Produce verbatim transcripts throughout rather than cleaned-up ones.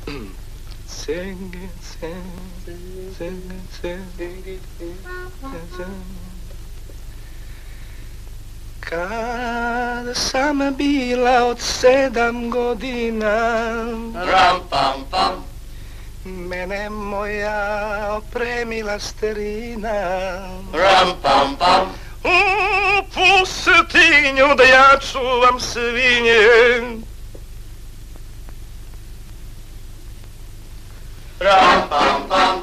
Sing, sing, sing, sing, sing. Kada sam bila od sedam godina, Ram pam pam, mene moja opremila starina. ram pam pam, U pustinju da ja čuvam svinje. ram pam pam,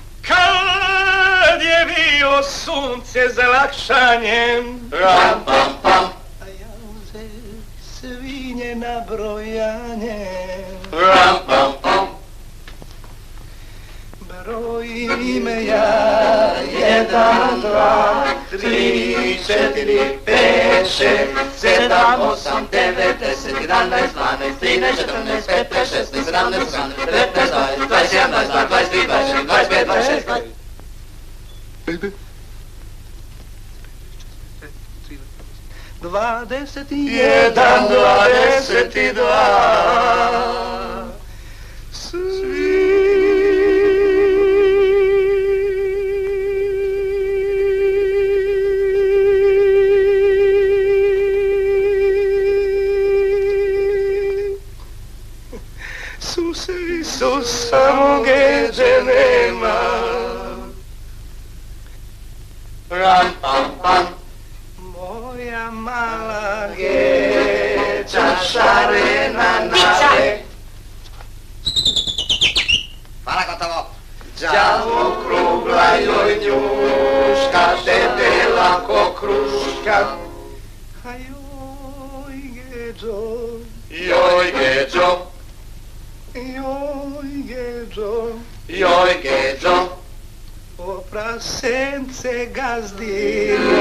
Kad je bilo sunce za lakšanjem, ram pam pam, a ja uze svinje na brojanje. ram pam pam, Brojime ja, jedan, dva, tri, četiri, pet, šest, sedam, osam, devet, deset, jedanaest, dvanaest, trinaest, četrnaest, petnaest, šesnaest, sedamnaest, osamnaest, devetnaest, dvadeset, dvadeset jedan, dvadeset dva, dvadeset tri, dvadeset četiri, dvadeset pet, dvadeset šest, dvadeset jedan, dvadeset dva. Isuse, Isus, samo geđe nema. ram pam pam, Moja mala geđa šarena nave. hvala, gotovo. Đavo krugla joj njuška, debela ko kruška. A joj geđo, Joj geđo, joj geđo, joj geđo, o prasence gazdino.